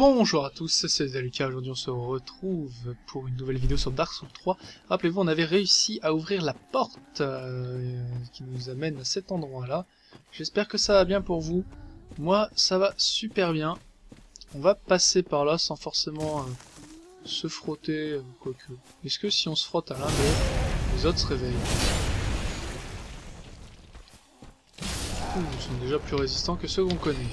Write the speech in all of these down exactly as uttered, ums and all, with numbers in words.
Bonjour à tous, c'est Zalika. Aujourd'hui on se retrouve pour une nouvelle vidéo sur Dark Souls trois. Rappelez-vous, on avait réussi à ouvrir la porte euh, qui nous amène à cet endroit-là. J'espère que ça va bien pour vous. Moi, ça va super bien. On va passer par là sans forcément euh, se frotter, euh, quoique. Est-ce que si on se frotte à l'un d'eux, les autres se réveillent? Ouh, ils sont déjà plus résistants que ceux qu'on connaît.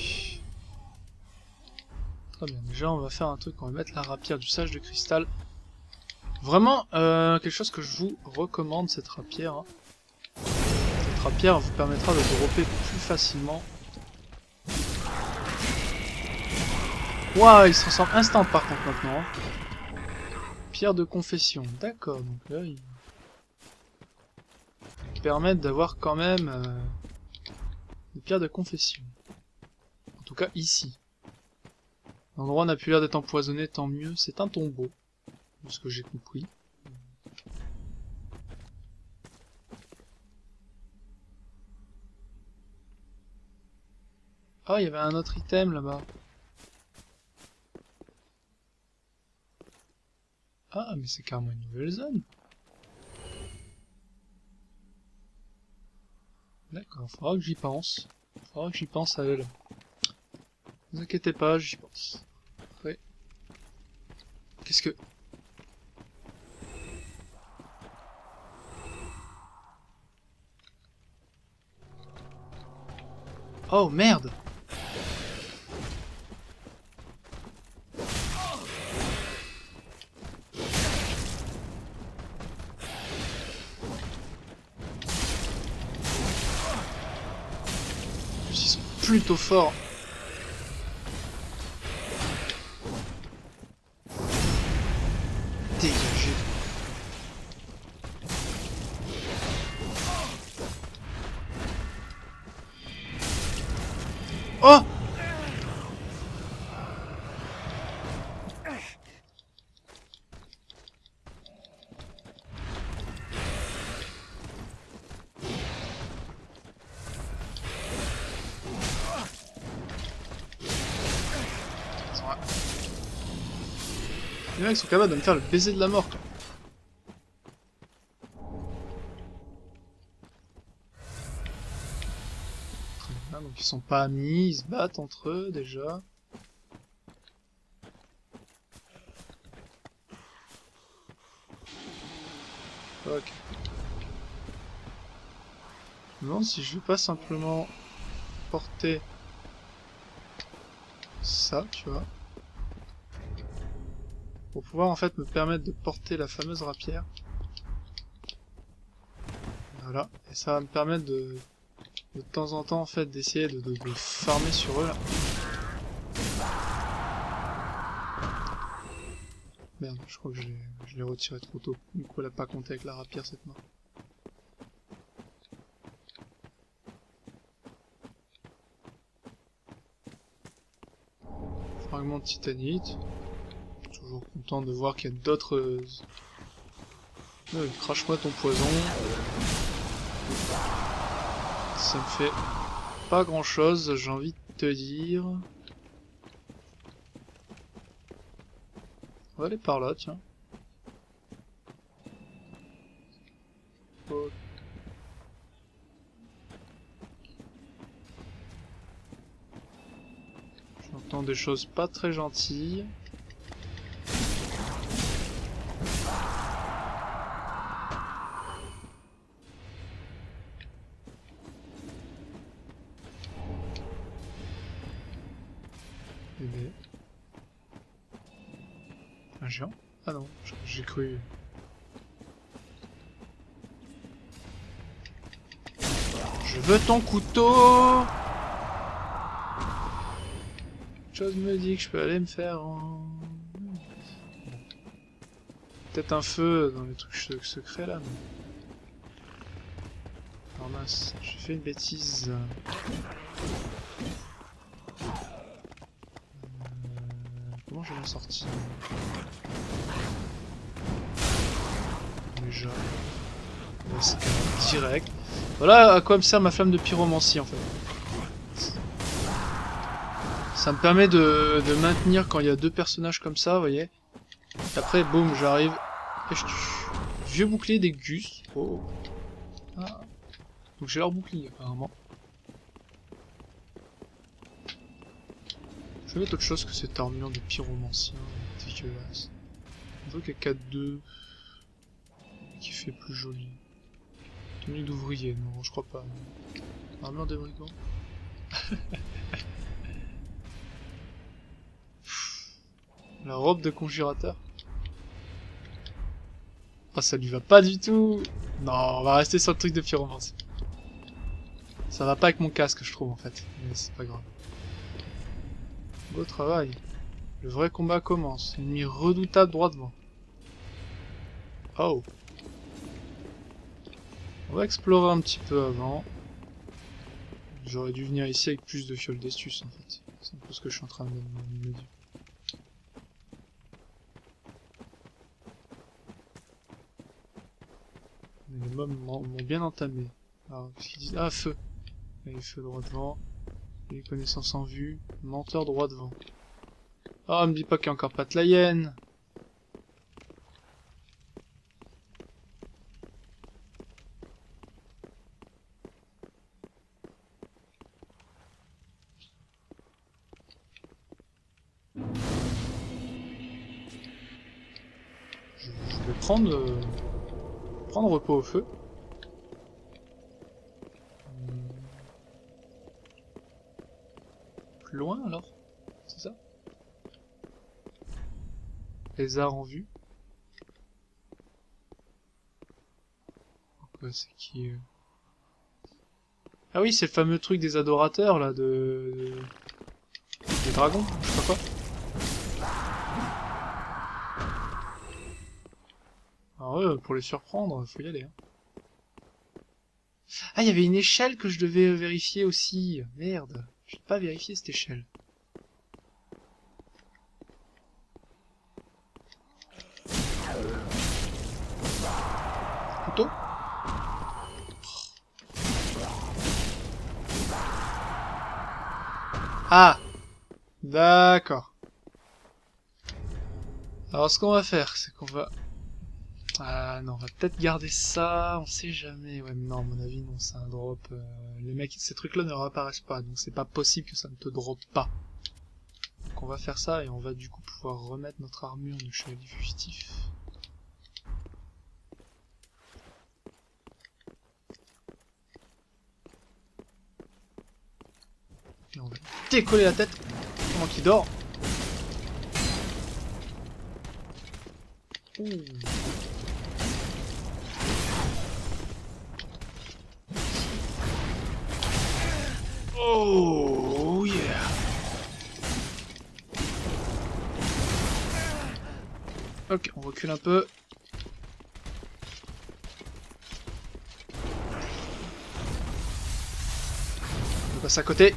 Très bien, déjà on va faire un truc, on va mettre la rapière du sage de cristal. Vraiment, euh, quelque chose que je vous recommande, cette rapière. Hein. Cette rapière vous permettra de dropper plus facilement. Waouh, il se transforme instant par contre maintenant. Hein. Pierre de confession, d'accord, donc là il... ils permettent d'avoir quand même euh, des pierres de confession. En tout cas ici. L'endroit n'a plus l'air d'être empoisonné, tant mieux, c'est un tombeau, de ce que j'ai compris. Ah, il y avait un autre item là-bas. Ah, mais c'est carrément une nouvelle zone. D'accord, faudra que j'y pense. Faudra que j'y pense à elle. Ne vous inquiétez pas, j'y pense. Après... Qu'est-ce que... Oh merde! Ils sont plutôt forts. Dégagez. Oh! Les mecs sont capables de me faire le baiser de la mort, quoi. Très bien, donc ils sont pas amis, ils se battent entre eux déjà. Ok. Je me demande si je vais pas simplement porter ça, tu vois. Pour pouvoir en fait me permettre de porter la fameuse rapière. Voilà, et ça va me permettre de de temps en temps en fait d'essayer de, de, de farmer sur eux là. Merde, je crois que je l'ai retiré trop tôt. Du coup elle a pas compté avec la rapière cette main. Fragment de titanite. Toujours content de voir qu'il y a d'autres... Euh, crache-moi ton poison. Ça me fait pas grand chose, j'ai envie de te dire. On va aller par là, tiens. Oh. J'entends des choses pas très gentilles. Bébé. Un géant? Ah non, j'ai cru. Je veux ton couteau! Quelque chose me dit que je peux aller me faire en... Peut-être un feu dans les trucs secrets là, mais... Oh mince, j'ai fait une bêtise. Comment je vais m'en sortir? Déjà. Ouais, c'est quand même direct. Voilà à quoi me sert ma flamme de pyromancie en fait. Ça me permet de, de maintenir quand il y a deux personnages comme ça, vous voyez. Et après, boum, j'arrive et je tue. Vieux bouclier des Gus. Oh. Ah. Donc j'ai leur bouclier apparemment. Je vais mettre autre chose que cette armure de pyromancien dégueulasse. On voit qu'il y a quatre deux qui fait plus joli. Tenue d'ouvrier, non, je crois pas. Armure de brigand. La robe de conjurateur. Ah, ça lui va pas du tout. Non, on va rester sur le truc de pyromancien. Ça va pas avec mon casque, je trouve, en fait. Mais c'est pas grave. Beau travail. Le vrai combat commence. Ennemi redoutable droit devant. Oh. On va explorer un petit peu avant. J'aurais dû venir ici avec plus de fioles d'estus, en fait. C'est un peu ce que je suis en train de me dire. Les mobs m'ont bien entamé. Alors, qu'est-ce qu'ils disent? Ah, feu. Et feu droit devant. Les connaissances en vue. Menteur droit devant. Ah, me dis pas qu'il y a encore pas de la hyène. Je, je vais prendre... Euh, prendre repos au feu. Plus loin alors? C'est ça? Lézard en vue. Quoi, c'est qui euh... Ah oui, c'est le fameux truc des adorateurs là, de... des dragons, je sais pas quoi. Alors eux, pour les surprendre, faut y aller. Hein. Ah, il y avait une échelle que je devais vérifier aussi. Merde, j'ai pas vérifié cette échelle. Couteau? Ah! D'accord. Alors ce qu'on va faire, c'est qu'on va... Ah non, on va peut-être garder ça, on sait jamais. Ouais, mais non, à mon avis, non, c'est un drop. Euh, les mecs, ces trucs-là ne réapparaissent pas, donc c'est pas possible que ça ne te droppe pas. Donc on va faire ça et on va du coup pouvoir remettre notre armure de chevalier fugitif. Et on va décoller la tête pendant qu'il dort. Ouh. Oh yeah. Ok, on recule un peu. On passe à côté.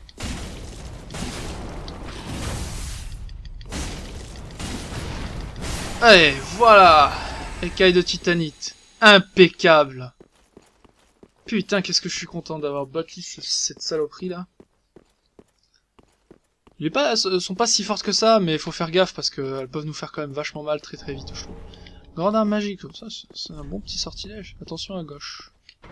Allez, voilà. Écaille de titanite. Impeccable. Putain, qu'est-ce que je suis content d'avoir battu cette saloperie là. Les pas sont pas si fortes que ça, mais il faut faire gaffe parce qu'elles peuvent nous faire quand même vachement mal très très vite, je trouve. Grande arme magique, comme ça, c'est un bon petit sortilège. Attention à gauche.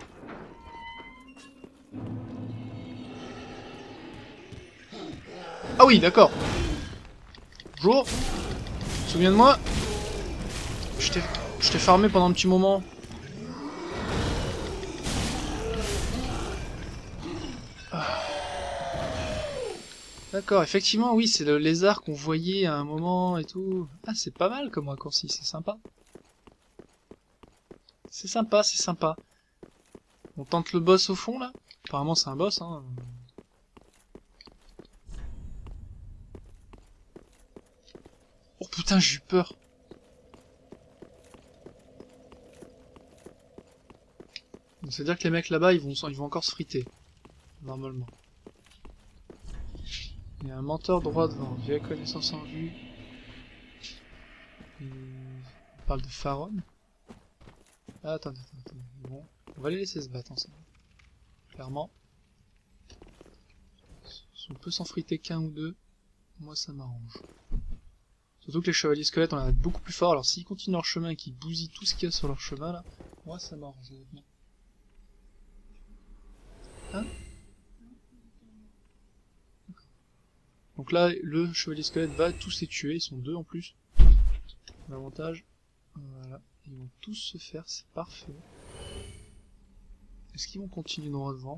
Ah oui, d'accord. Bonjour. Souviens de moi. Je t'ai farmé pendant un petit moment. Ah. D'accord, effectivement, oui, c'est le lézard qu'on voyait à un moment et tout. Ah, c'est pas mal comme raccourci, c'est sympa. C'est sympa, c'est sympa. On tente le boss au fond, là. Apparemment, c'est un boss, hein. Oh putain, j'ai eu peur. C'est-à-dire que les mecs là-bas, ils vont, ils vont encore se friter. Normalement. Il y a un menteur droit devant. Vieille connaissance en vue. Et... On parle de Faron. Ah, attendez, attendez, attendez. Bon, on va les laisser se battre ensemble. Clairement. On peut s'en friter qu'un ou deux. moi ça m'arrange. Surtout que les chevaliers squelettes ont l'air d'être beaucoup plus forts, alors s'ils continuent leur chemin et qu'ils bousillent tout ce qu'il y a sur leur chemin là, moi ça m'arrange honnêtement. Hein? Donc là, le chevalier squelette va tous les tuer, ils sont deux en plus. L'avantage, voilà, ils vont tous se faire, c'est parfait. Est-ce qu'ils vont continuer droit devant?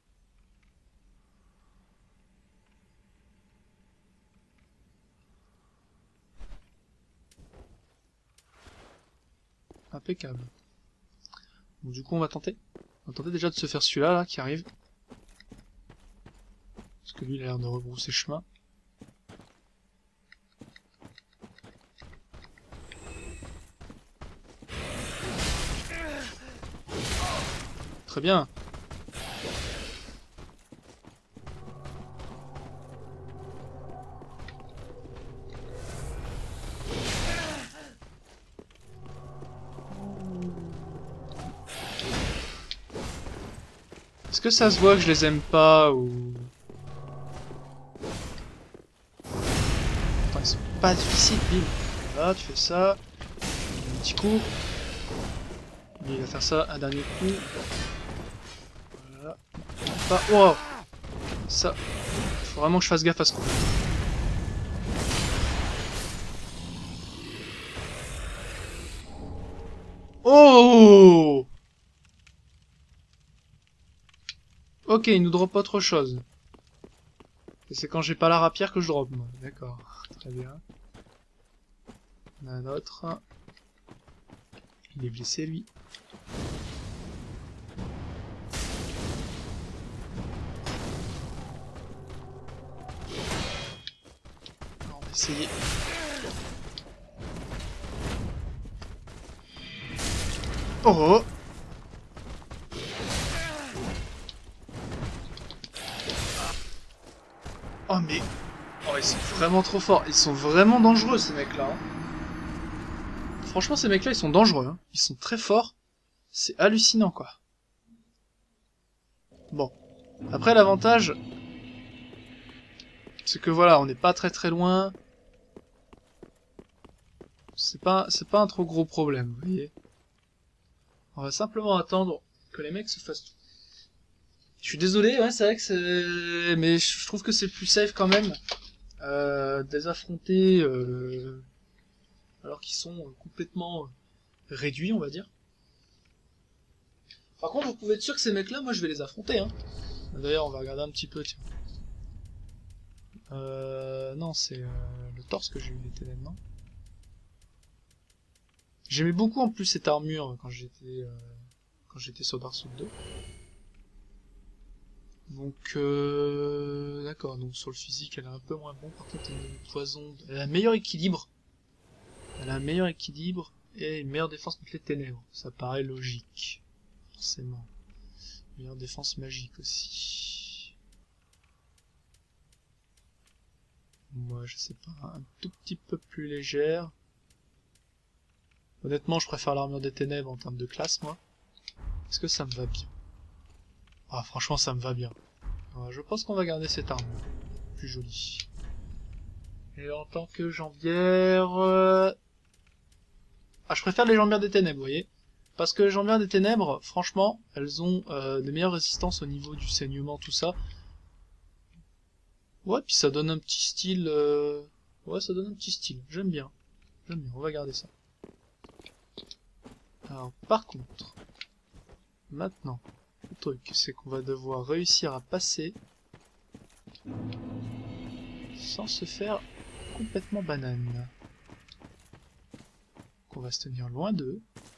Impeccable. Donc du coup on va tenter. On va tenter déjà de se faire celui-là là, qui arrive. Parce que lui il a l'air de rebrousser chemin. Très bien. Est-ce que ça se voit que je les aime pas ou... Attends, ils sont pas difficiles, bim. Voilà, tu fais ça. Un petit coup. Lui, il va faire ça, un dernier coup. Voilà. Pas... Wow. Ça. Faut vraiment que je fasse gaffe à ce coup. Oh! Ok, il nous drop autre chose. Et c'est quand j'ai pas la rapière que je drop, moi. D'accord. Très bien. On a un autre. Il est blessé, lui. On va essayer. Oh! Oh mais... Oh, ils sont vraiment trop forts. Ils sont vraiment dangereux, ces mecs-là. Hein. Franchement, ces mecs-là, ils sont dangereux. Hein. Ils sont très forts. C'est hallucinant, quoi. Bon. Après, l'avantage... c'est que voilà, on n'est pas très très loin. C'est pas, c'est pas un trop gros problème, vous voyez. On va simplement attendre que les mecs se fassent tout. Je suis désolé, ouais, c'est vrai que c'est... mais je trouve que c'est plus safe quand même euh, de les affronter euh, alors qu'ils sont complètement réduits, on va dire. Par contre, vous pouvez être sûr que ces mecs-là, moi je vais les affronter. Hein. D'ailleurs, on va regarder un petit peu, tiens. Euh, non, c'est euh, le torse que j'ai eu les ténèbres, non? J'aimais beaucoup en plus cette armure quand j'étais euh, quand j'étais sur Dark Souls deux. Donc, euh, d'accord, donc sur le physique, elle est un peu moins bon. Par contre, elle a une poison. Elle a un meilleur équilibre. Elle a un meilleur équilibre et une meilleure défense contre les ténèbres. Ça paraît logique. Forcément. Meilleure défense magique aussi. Moi, je sais pas, un tout petit peu plus légère. Honnêtement, je préfère l'armure des ténèbres en termes de classe, moi. Est-ce que ça me va bien? Ah, franchement, ça me va bien. Ouais, je pense qu'on va garder cette armure. Plus jolie. Et en tant que jambière... Euh... Ah, je préfère les jambières des ténèbres, vous voyez. Parce que les jambières des ténèbres, franchement, elles ont euh, de meilleures résistances au niveau du saignement, tout ça. Ouais, puis ça donne un petit style... Euh... Ouais, ça donne un petit style. J'aime bien. J'aime bien, on va garder ça. Alors, par contre... Maintenant, le truc, c'est qu'on va devoir réussir à passer... sans se faire complètement banane. Donc on va se tenir loin d'eux.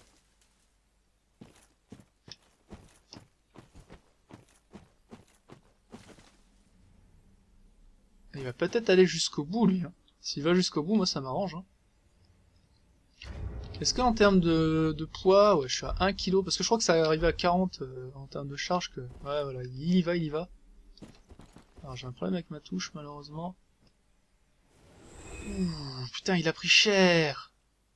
Il va peut-être aller jusqu'au bout, lui. Hein. S'il va jusqu'au bout, moi ça m'arrange. Hein. Est-ce qu'en termes de, de poids, ouais, je suis à un kilo, parce que je crois que ça arrive à quarante euh, en termes de charge, que... Ouais, voilà, il y va, il y va. Alors j'ai un problème avec ma touche, malheureusement. Ouh, putain, il a pris cher.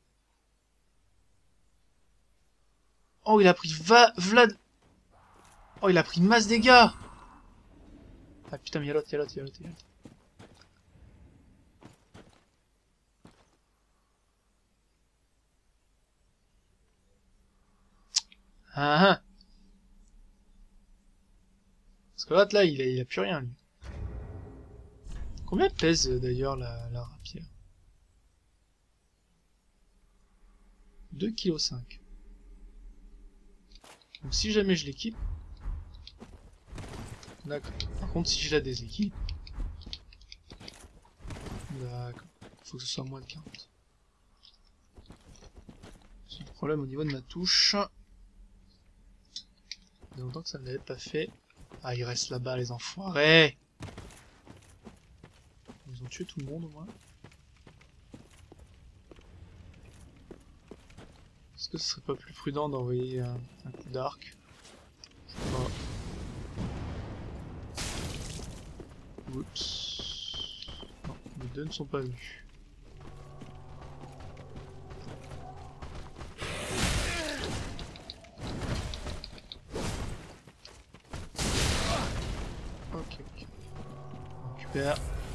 Oh, il a pris va... Vlad... Oh, il a pris masse dégâts. Ah putain, mais y'a l'autre, y'a l'autre, y'a l'autre, y'a l'autre. Ah ah. Parce que l'autre là, il a, il a plus rien lui. Combien pèse d'ailleurs la, la rapière? deux virgule cinq kilos. Donc si jamais je l'équipe... D'accord. Par contre si je la déséquipe... D'accord. Faut que ce soit moins de quarante. C'est un problème au niveau de ma touche. Il y a longtemps que ça ne l'avait pas fait. Ah, il reste là-bas les enfoirés. Ils ont tué tout le monde au moins. Est-ce que ce serait pas plus prudent d'envoyer un, un coup d'arc? Je sais pas. Oups. Non, les deux ne sont pas venus. Ok, ok. On récupère.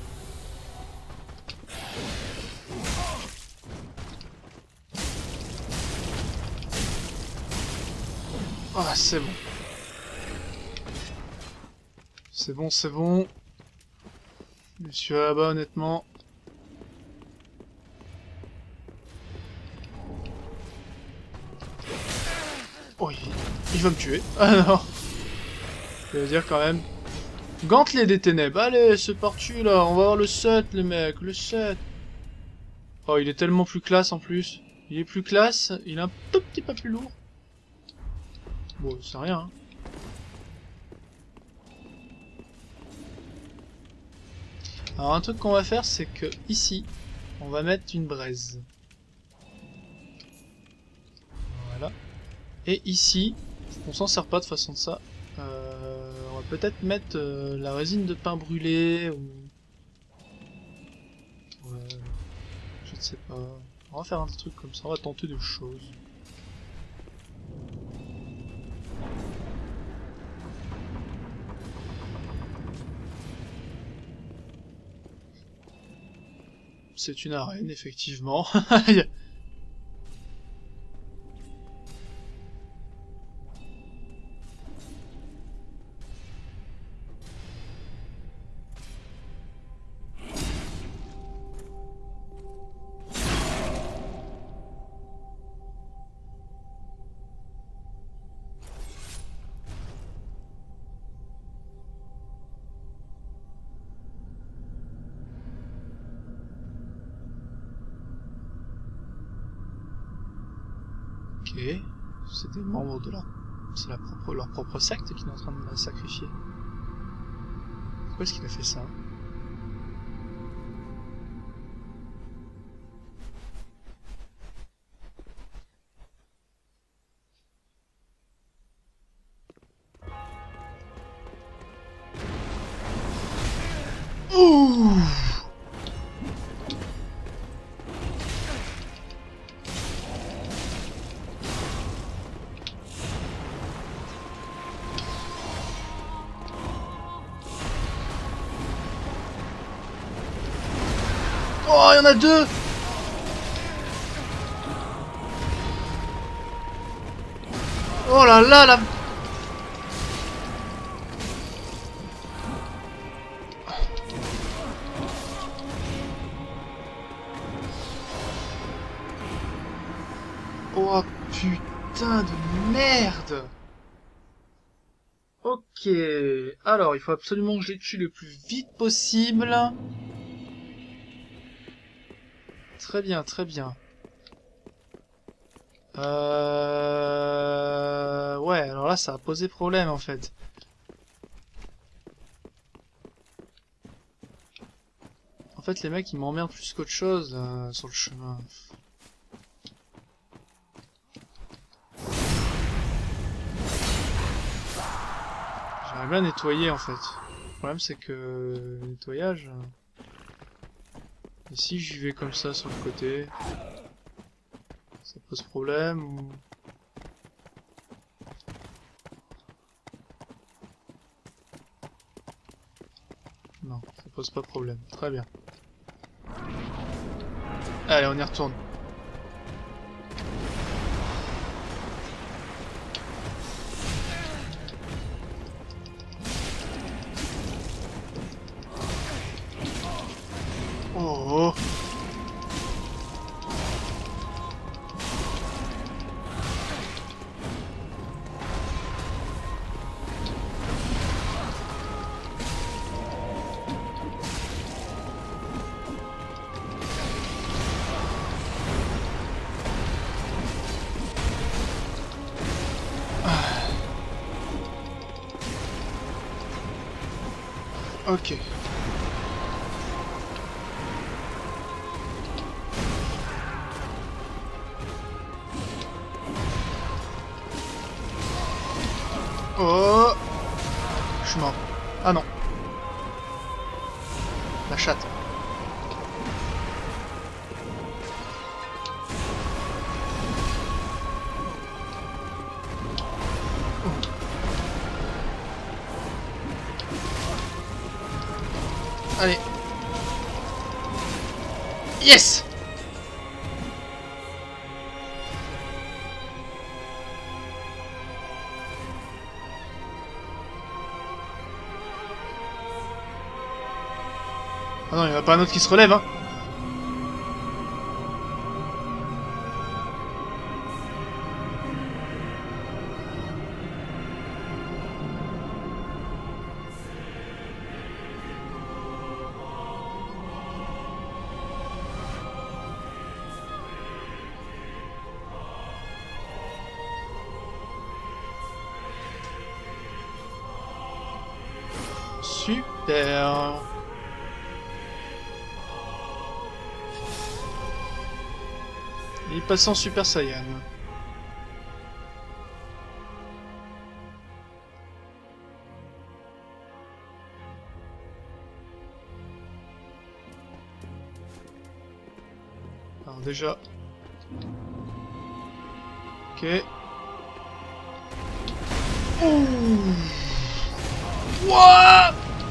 Ah, c'est bon. C'est bon, c'est bon. Je suis là-bas, honnêtement. Oh, il, il va me tuer. Ah non. Je veux dire quand même. Gantelet des ténèbres. Allez, c'est parti là. On va voir le sept, les mecs. Le sept. Oh, il est tellement plus classe en plus. Il est plus classe. Il est un tout petit peu plus lourd. Bon, c'est rien. Hein. Alors, un truc qu'on va faire, c'est que ici, on va mettre une braise. Voilà. Et ici, on s'en sert pas de façon de ça. Euh, on va peut-être mettre euh, la résine de pain brûlé ou... Ouais, je ne sais pas. On va faire un truc comme ça, on va tenter des choses. C'est une arène, effectivement. Ok, c'est des membres de leur... C'est la propre... leur propre secte qui est en train de la sacrifier. Pourquoi est-ce qu'il a fait ça? Ouh! Oh, il y en a deux! Oh là là, la... Oh putain de merde! Ok, alors il faut absolument que je les tue le plus vite possible. Très bien, très bien. Euh... Ouais, alors là ça a posé problème en fait. En fait les mecs ils m'emmerdent plus qu'autre chose euh, sur le chemin. J'aimerais bien nettoyer en fait. Le problème c'est que le nettoyage... Et si j'y vais comme ça sur le côté, ça pose problème ou... Non, ça pose pas problème. Très bien. Allez, on y retourne. Ok. Oh, je suis mort. Ah non. La chatte. Oh. Allez. Yes! Ah non, il n'y en a pas un autre qui se relève, hein. Super. Il passe en Super Saiyan. Alors déjà... Ok. Ouh. Wouah.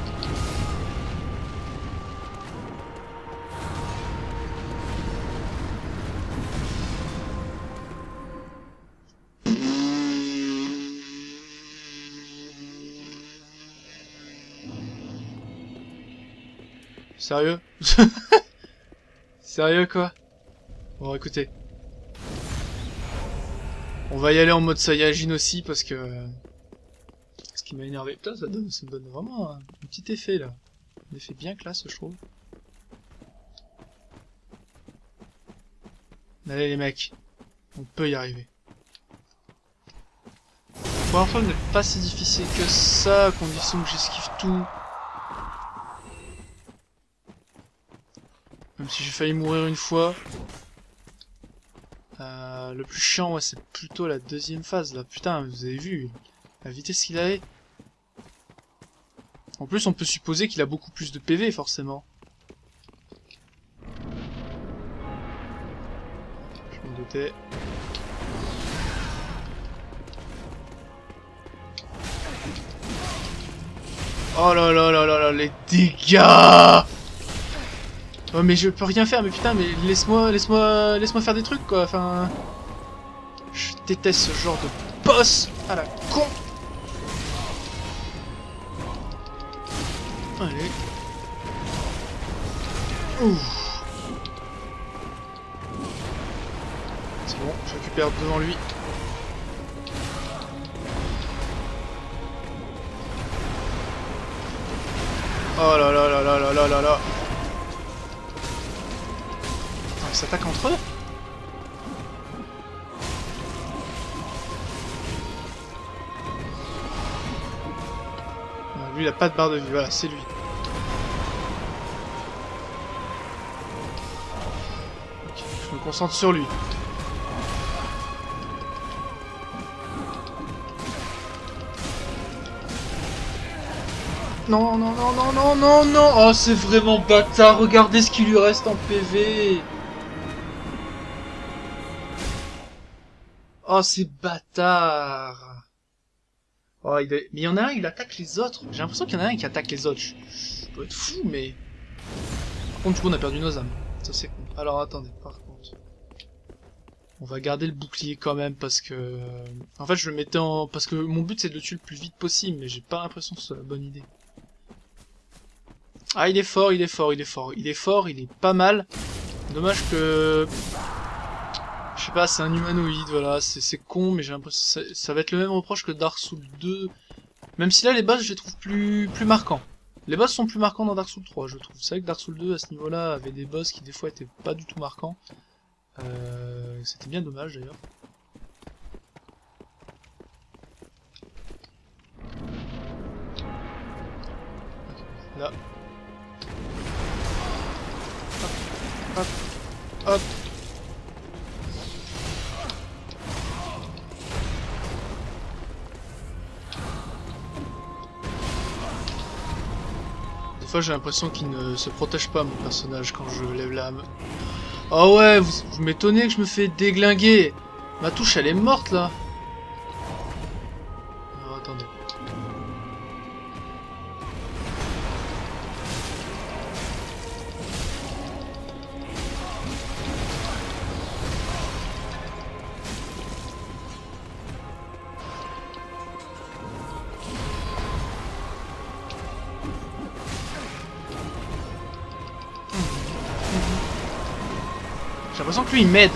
Sérieux? Sérieux quoi? Bon écoutez. On va y aller en mode Saiyajin aussi parce que... Ce qui m'a énervé. Putain, ça, donne, ça me donne vraiment un, un petit effet là. Un effet bien classe je trouve. Allez les mecs. On peut y arriver. Pour l'instant, il n'est pas si difficile que ça, à condition que j'esquive tout. Même si j'ai failli mourir une fois. Euh, le plus chiant, ouais, c'est plutôt la deuxième phase, là. Putain, vous avez vu la vitesse qu'il avait. En plus, on peut supposer qu'il a beaucoup plus de P V, forcément. Je m'en doutais. Oh là là là là là, les dégâts! Oh mais je peux rien faire, mais putain, mais laisse-moi, laisse-moi, laisse-moi faire des trucs quoi, enfin... Je déteste ce genre de boss à la con. Allez. Ouh. C'est bon, je récupère devant lui. Oh là là là là là là là là. Ils s'attaquent entre eux. Lui il a pas de barre de vie, voilà, c'est lui. Okay, je me concentre sur lui. Non, non, non, non, non, non, non. Oh, c'est vraiment bâtard, regardez ce qui lui reste en P V. Oh, c'est bâtard. Oh, il est... Mais il y en a un, il attaque les autres. J'ai l'impression qu'il y en a un qui attaque les autres. Je, je dois être fou, mais... Par contre, du coup, on a perdu nos âmes. Ça, c'est con. Alors, attendez, par contre... On va garder le bouclier quand même, parce que... En fait, je le mettais en... Parce que mon but, c'est de le tuer le plus vite possible, mais j'ai pas l'impression que c'est la bonne idée. Ah, il est fort, il est fort, il est fort. Il est fort, il est pas mal. Dommage que... Je sais pas, c'est un humanoïde, voilà, c'est con, mais j'ai l'impression que ça, ça va être le même reproche que Dark Souls deux. Même si là, les boss, je les trouve plus, plus marquants. Les boss sont plus marquants dans Dark Souls trois, je trouve. C'est vrai que Dark Souls deux, à ce niveau-là, avait des boss qui, des fois, étaient pas du tout marquants. Euh, C'était bien dommage, d'ailleurs. Là. Hop, hop, hop. Des fois j'ai l'impression qu'il ne se protège pas mon personnage quand je lève l'âme. Oh ouais, vous, vous m'étonnez que je me fais déglinguer. Ma touche elle est morte là. Alors attendez. J'ai l'impression que lui il m'aide.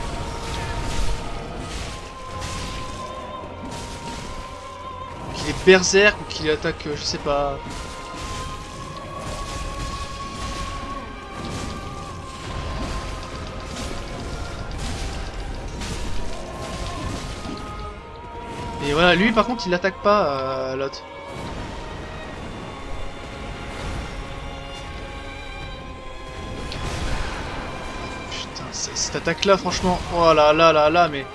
Qu'il est berserk ou qu'il attaque, je sais pas. Et voilà, lui par contre il attaque pas euh, l'autre. Cette attaque là franchement, oh là là là là mais...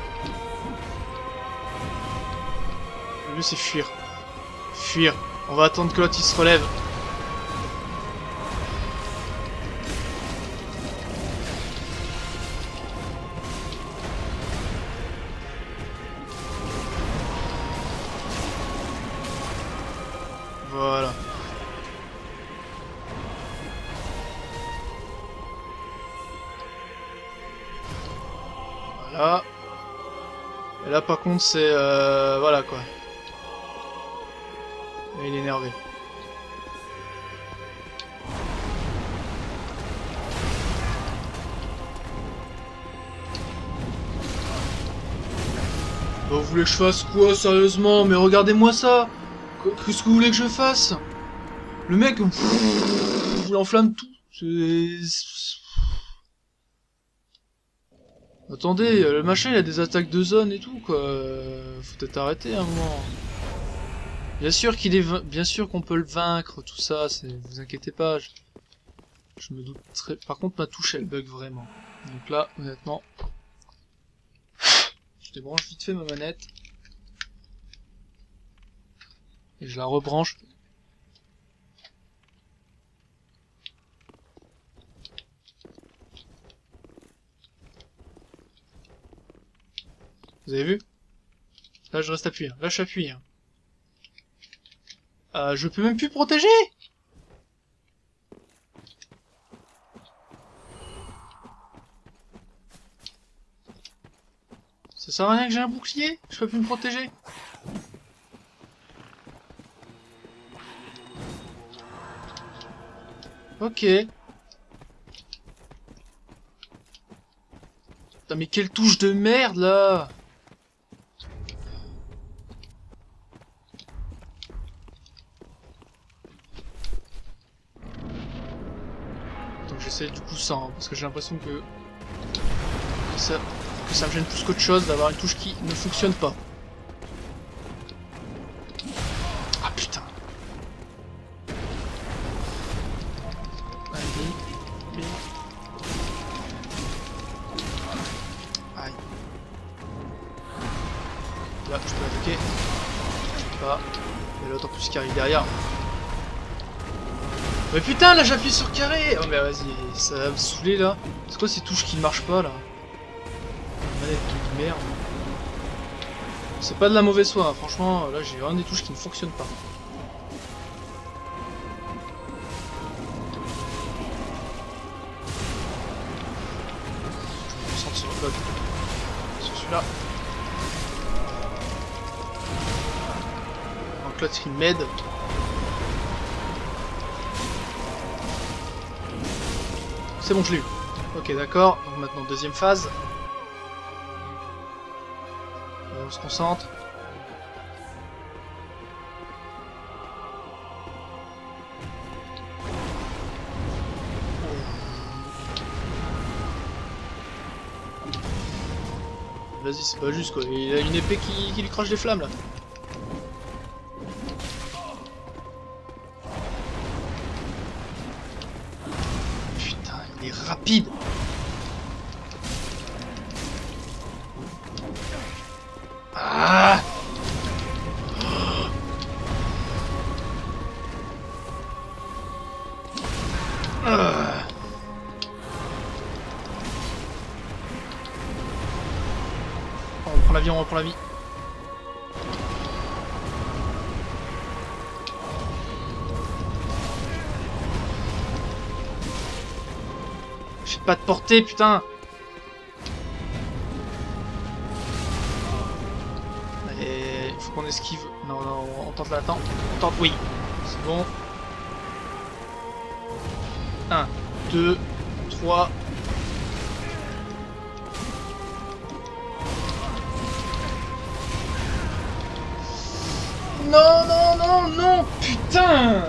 Le mieux c'est fuir. Fuir. On va attendre que l'autre il se relève. Voilà. Voilà. Et là par contre c'est... Euh, voilà quoi. Et il est énervé. Bah, vous voulez que je fasse quoi sérieusement? Mais regardez-moi ça. Qu'est-ce que vous voulez que je fasse? Le mec... Pff, il enflamme tout. C'est... Attendez, le machin il a des attaques de zone et tout quoi. Faut peut-être arrêter un moment. Bien sûr qu'il est, bien sûr qu'on peut le vaincre, tout ça. C'est, vous inquiétez pas. Je... je me doute très. Par contre ma touche elle bug vraiment. Donc là, honnêtement, je débranche vite fait ma manette et je la rebranche. Vous avez vu? Là je reste appuyé, là je appuie. Euh, je peux même plus protéger. Ça sert à rien que j'ai un bouclier? Je peux plus me protéger? Ok. Putain mais quelle touche de merde là! J'essaie du coup ça, hein, parce que j'ai l'impression que... que ça... que ça me gêne plus qu'autre chose d'avoir une touche qui ne fonctionne pas. Ah putain. Allez, aïe. Là, je peux attaquer. Je peux pas. Et l'autre en plus qui arrive derrière. Mais putain, là j'appuie sur carré. Oh mais vas-y, ça va me saouler là. C'est quoi ces touches qui ne marchent pas là? Manette de merde. C'est pas de la mauvaise foi, hein. Franchement, là j'ai vraiment des touches qui ne fonctionnent pas. Je me concentre sur le code. Sur celui-là. Donc l'autre il m'aide. C'est bon, je l'ai eu. Ok, d'accord. Donc maintenant, deuxième phase. Allez, on se concentre. Vas-y, c'est pas juste quoi. Il a une épée qui, qui lui crache des flammes là. rapide. Ah. Ah. On reprend la vie, on reprend la vie. J'ai pas de portée, putain. Et il faut qu'on esquive. Non, non, on tente là, attends. On tente, oui. C'est bon. un, deux, trois. Non, non, non, non, putain.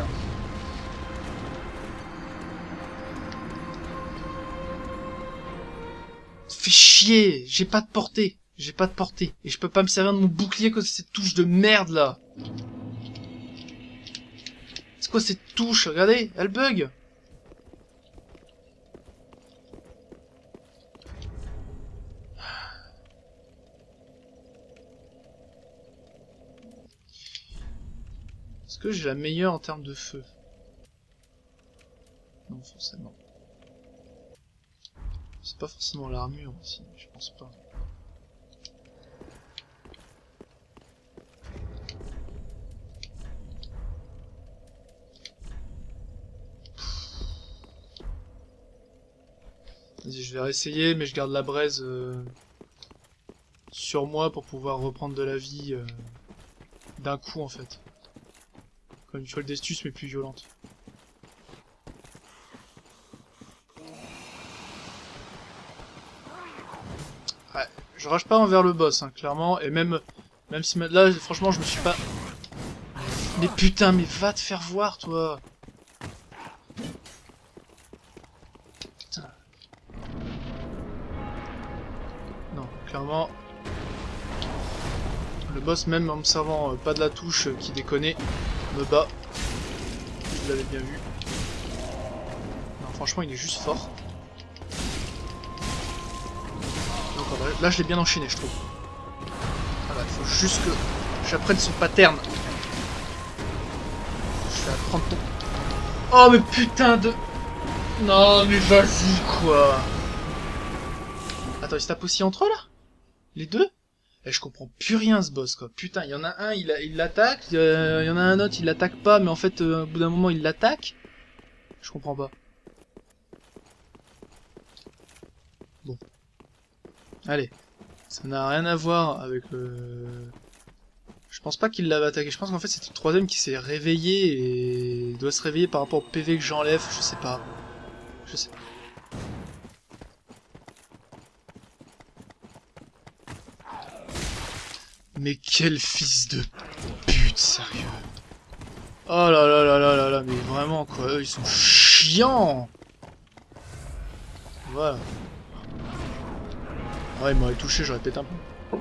Fais chier, j'ai pas de portée. J'ai pas de portée. Et je peux pas me servir de mon bouclier à cause de cette touche de merde là. C'est quoi cette touche? Regardez, elle bug. Est-ce que j'ai la meilleure en termes de feu? Non, forcément. C'est pas forcément l'armure aussi, je pense pas. Vas-y, je vais réessayer, mais je garde la braise euh, sur moi pour pouvoir reprendre de la vie euh, d'un coup en fait. Comme une folle d'estus mais plus violente. Ouais, je rage pas envers le boss, hein, clairement, et même, même si là, franchement, je me suis pas... Mais putain, mais va te faire voir, toi. Putain. Non, clairement... Le boss, même en me servant euh, pas de la touche euh, qui déconnait, me bat. Vous l'avez bien vu. Non, franchement, il est juste fort. Là, je l'ai bien enchaîné, je trouve. Voilà, il faut juste que j'apprenne son pattern. Je vais apprendre ton... Oh, mais putain de... Non, mais vas-y, quoi. Attends, ils se tapent aussi entre eux, là? Les deux? Eh, je comprends plus rien, ce boss, quoi. Putain, il y en a un, il l'attaque. Il, il y en a un autre, il l'attaque pas, mais en fait, euh, au bout d'un moment, il l'attaque. Je comprends pas. Bon. Allez, ça n'a rien à voir avec le... Je pense pas qu'il l'avait attaqué, je pense qu'en fait c'était le troisième qui s'est réveillé et il doit se réveiller par rapport au P V que j'enlève, je sais pas. Je sais pas. Mais quel fils de pute, sérieux. Oh là là là là là là, mais vraiment quoi, eux ils sont chiants. Voilà. Ouais, il m'aurait touché, j'aurais pété un peu.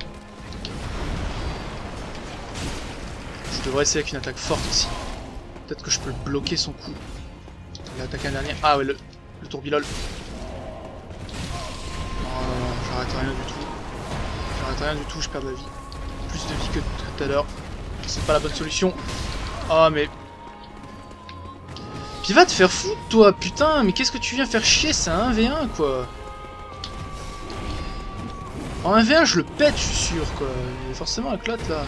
Je devrais essayer avec une attaque forte aussi. Peut-être que je peux le bloquer son coup. Il a attaqué un dernier. Ah ouais, le, le tourbilol. Non, non, non, j'arrête rien du tout. J'arrête rien du tout, je perds de la vie. Plus de vie que tout à l'heure. C'est pas la bonne solution. Ah, mais... Puis va te faire foutre, toi, putain. Mais qu'est-ce que tu viens faire chier? C'est un un v un, quoi. En un v un, je le pète, je suis sûr, quoi. Il y a forcément un clotte, là.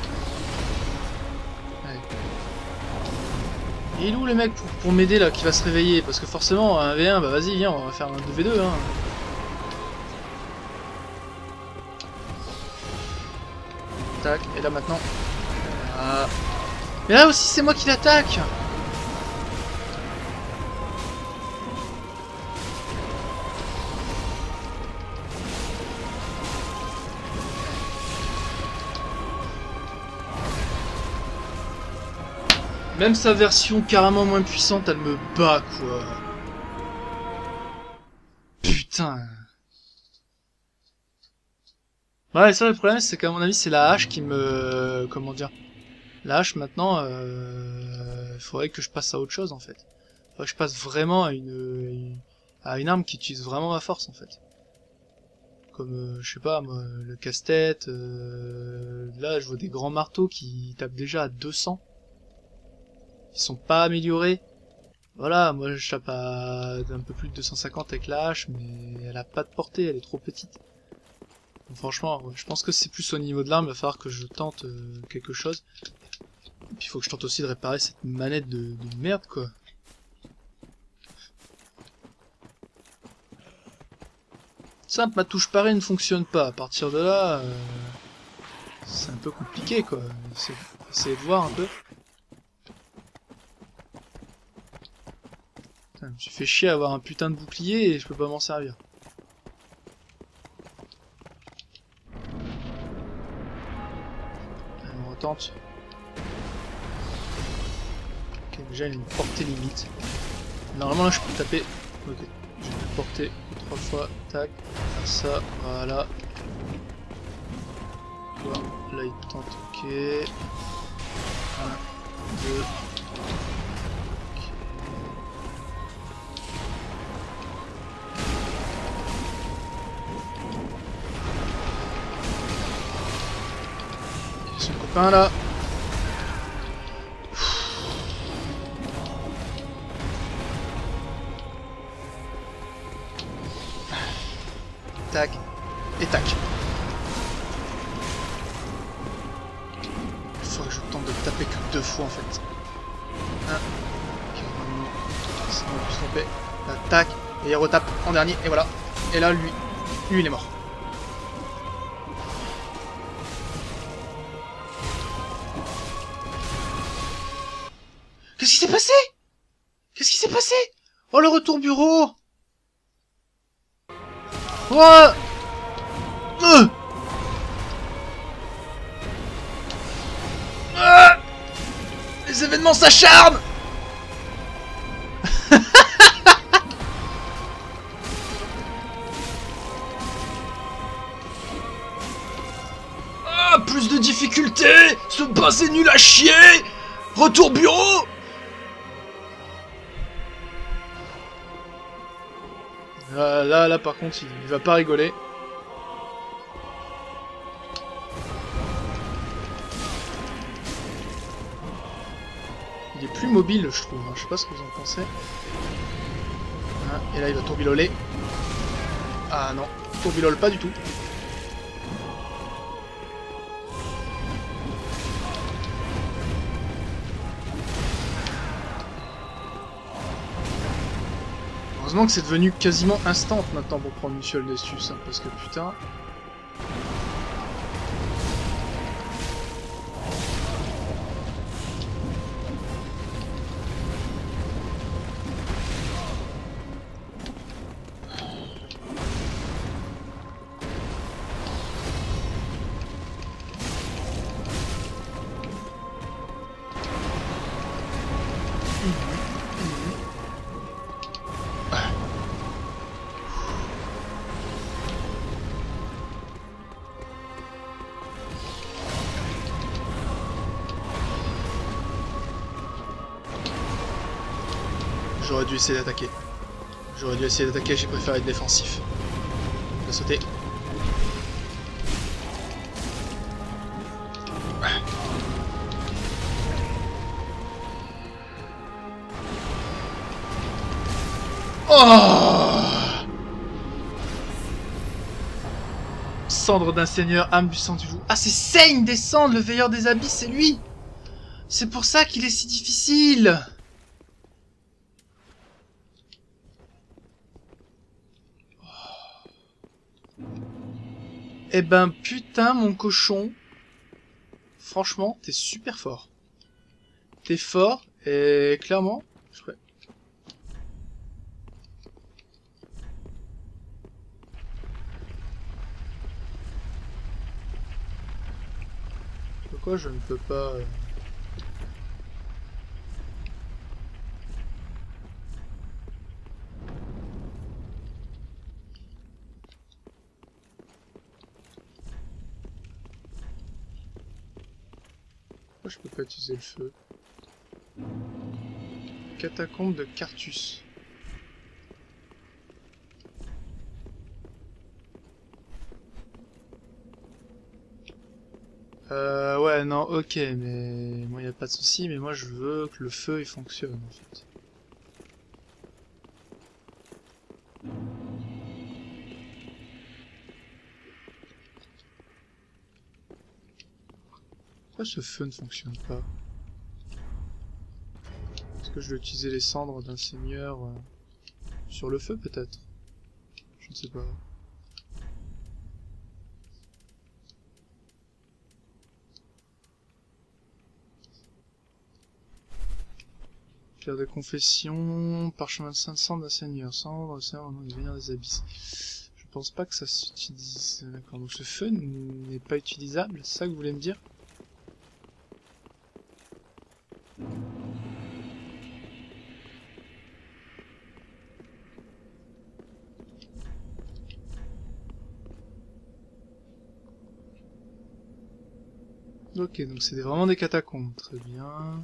Ouais. Et il est où, le mec, pour, pour m'aider, là, qui va se réveiller? Parce que forcément, un v un, bah vas-y, viens, on va faire un deux v deux, hein. Tac, et là, maintenant... Ah. Mais là aussi, c'est moi qui l'attaque. Même sa version carrément moins puissante, elle me bat, quoi. Putain. Ouais, ça, le problème, c'est qu'à mon avis, c'est la hache qui me... Comment dire? La hache, maintenant, euh... il faudrait que je passe à autre chose, en fait. Il faudrait que je passe vraiment à une... à une arme qui utilise vraiment ma force en fait. Comme, euh, je sais pas, moi, le casse-tête, euh, là je vois des grands marteaux qui tapent déjà à deux cents. Ils sont pas améliorés. Voilà, moi je tape à un peu plus de deux cent cinquante avec la hache, mais elle a pas de portée, elle est trop petite. Donc, franchement, ouais, je pense que c'est plus au niveau de l'arme, il va falloir que je tente euh, quelque chose. Et puis il faut que je tente aussi de réparer cette manette de, de merde quoi. Simple, ma touche parée ne fonctionne pas. À partir de là, euh, c'est un peu compliqué quoi. Essayez, essayez de voir un peu. Putain, je me suis fait chier à avoir un putain de bouclier et je peux pas m'en servir. Allez, on retente. Ok, déjà il y a une portée limite. Normalement là je peux taper. Ok, je vais porter trois fois. Tac. Faire ça. Voilà. Voilà. Là il tente. Ok. un, deux. Son copain là. Tac. Et tac. Il faut que je tente de taper que deux fois en fait. Un. Ok, normalement. Sinon on peut se tromper. Là, tac. Et il retape en dernier. Et voilà. Et là lui. Lui il est mort. Qu'est-ce qui s'est passé? Qu'est-ce qui s'est passé? Oh, le retour bureau! Oh euh ah les événements s'acharnent. Ah, plus de difficultés. Ce bas c'est nul à chier. Retour bureau. Là, là, là, par contre, il, il va pas rigoler. Il est plus mobile, je trouve. Hein. Je sais pas ce que vous en pensez. Hein, et là, il va tourbiloler. Ah non, il tourbilole pas du tout. Heureusement que c'est devenu quasiment instant maintenant pour prendre Monsieur Aldestus, hein, parce que putain... J'aurais dû essayer d'attaquer. J'aurais dû essayer d'attaquer, j'ai préféré être défensif. Il va sauter. Oh! Cendre d'un seigneur, âme du sang du loup. Ah, c'est Seigne des cendres, le veilleur des abysses, c'est lui! C'est pour ça qu'il est si difficile! Eh ben putain mon cochon, franchement t'es super fort. T'es fort et clairement, je ferais... Pourquoi je ne peux pas... Euh... Pourquoi je peux pas utiliser le feu? Catacombe de Carthus. Euh, ouais, non, ok, mais moi, y a pas de souci, mais moi, je veux que le feu, il fonctionne, en fait. Pourquoi ce feu ne fonctionne pas? Est-ce que je dois utiliser les cendres d'un seigneur euh, sur le feu, peut-être? Je ne sais pas. Pierre de confession, parchemin de cinq cents d'un seigneur, cendre, seigneur, non, il vient des abysses. Je pense pas que ça s'utilise. D'accord, donc ce feu n'est pas utilisable, c'est ça que vous voulez me dire? Ok, donc c'est vraiment des catacombes, très bien.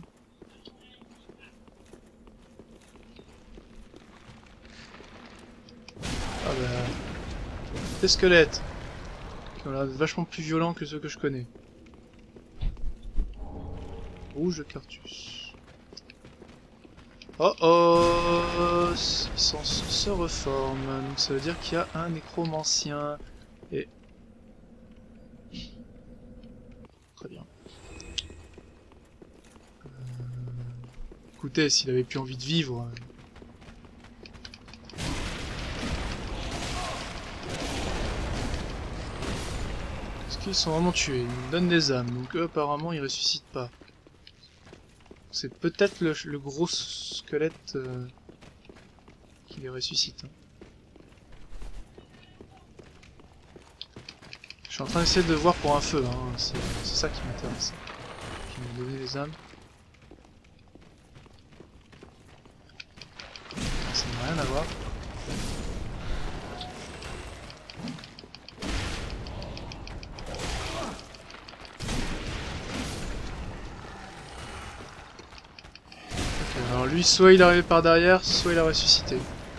Ah bah... Des squelettes qui ont l'air vachement plus violents que ceux que je connais. Rouge de Cartus. Oh oh, ils se reforment, donc ça veut dire qu'il y a un nécromancien. Et... Très bien. Euh... Écoutez, s'il avait plus envie de vivre... Est-ce qu'ils sont vraiment tués? Ils me donnent des âmes, donc eux apparemment ils ressuscitent pas. C'est peut-être le, le gros squelette euh, qui les ressuscite. Hein. Je suis en train d'essayer de voir pour un feu, hein. C'est ça qui m'intéresse. Qui m'a donné les âmes. Ça n'a rien à voir. Alors lui, soit il est arrivé par derrière, soit il a ressuscité.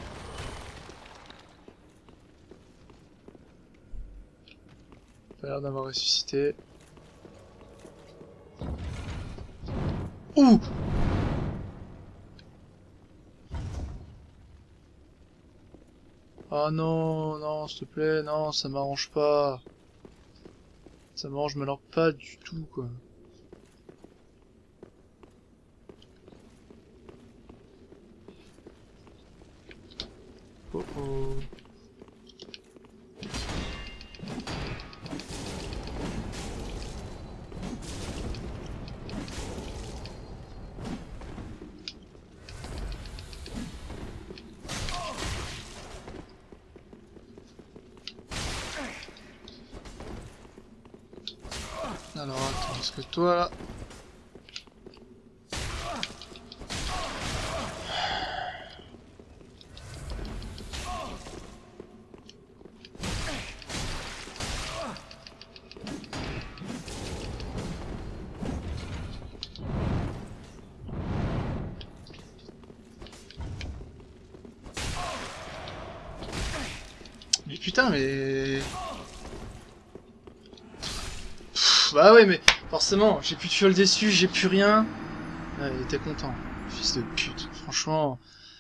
Il a l'air d'avoir ressuscité. Ouh! Oh non, non, s'il te plaît, non, ça m'arrange pas. Ça m'arrange mais alors pas du tout, quoi. Oh oh. Alors attends, est-ce que toi là... Mais putain, mais... Pff, bah ouais, mais forcément, j'ai plus de fiole déçu, j'ai plus rien. Ouais, il était content, fils de pute, franchement...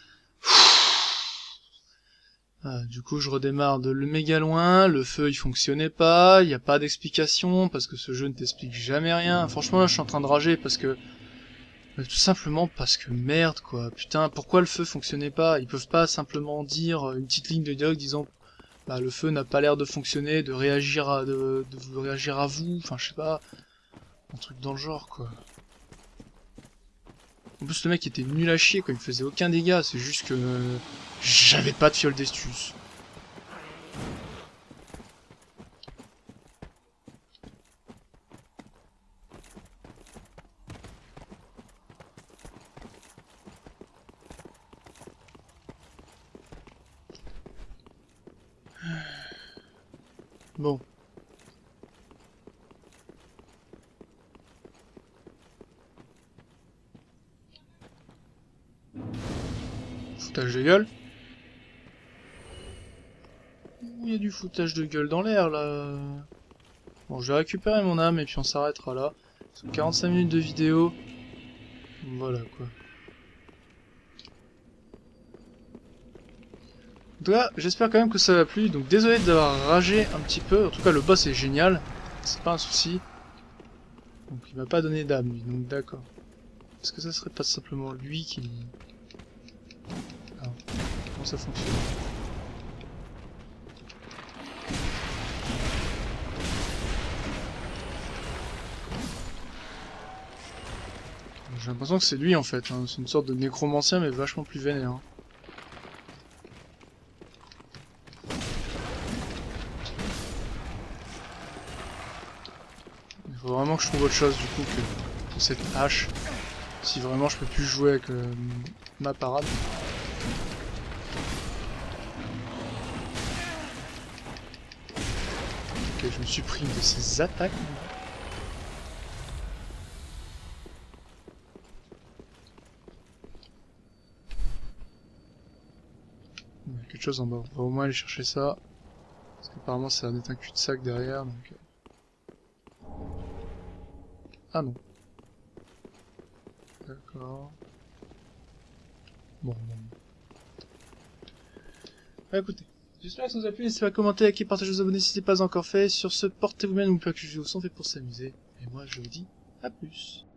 Ah, du coup, je redémarre de le méga loin, le feu il fonctionnait pas, il n'y a pas d'explication, parce que ce jeu ne t'explique jamais rien. Franchement, là, je suis en train de rager, parce que... Mais tout simplement parce que merde, quoi. Putain, pourquoi le feu fonctionnait pas? Ils peuvent pas simplement dire une petite ligne de dialogue disant... Bah, le feu n'a pas l'air de fonctionner, de réagir à, de, de réagir à vous, enfin, je sais pas... Un truc dans le genre, quoi. En plus, le mec était nul à chier, quoi, il me faisait aucun dégât, c'est juste que... Euh, j'avais pas de fiole d'estus. Bon. Foutage de gueule. Il y a du foutage de gueule dans l'air, là. Bon, je vais récupérer mon âme et puis on s'arrêtera là. quarante-cinq minutes de vidéo. Voilà quoi. En tout cas, j'espère quand même que ça va plu. Donc désolé d'avoir ragé un petit peu. En tout cas, le boss est génial. C'est pas un souci. Donc il m'a pas donné d'âme lui, donc d'accord. Est-ce que ça serait pas simplement lui qui... Alors, comment ça fonctionne? J'ai l'impression que c'est lui en fait, hein. C'est une sorte de nécromancien mais vachement plus vénère. Hein. Il faut vraiment que je trouve autre chose du coup que cette hache. Si vraiment je peux plus jouer avec euh, ma parade. Ok, je me suis pris de ces attaques. Il y a quelque chose en bas, on va au moins aller chercher ça. Parce qu'apparemment ça va être un cul-de-sac derrière, donc... Ah non. D'accord. Bon, bon. Bah, écoutez, j'espère que ça vous a plu, n'hésitez pas à commenter, liker, partager, vous abonner si ce n'est pas encore fait. Sur ce, portez-vous bien, n'oubliez pas que je vous sont fait pour s'amuser. Et moi je vous dis à plus.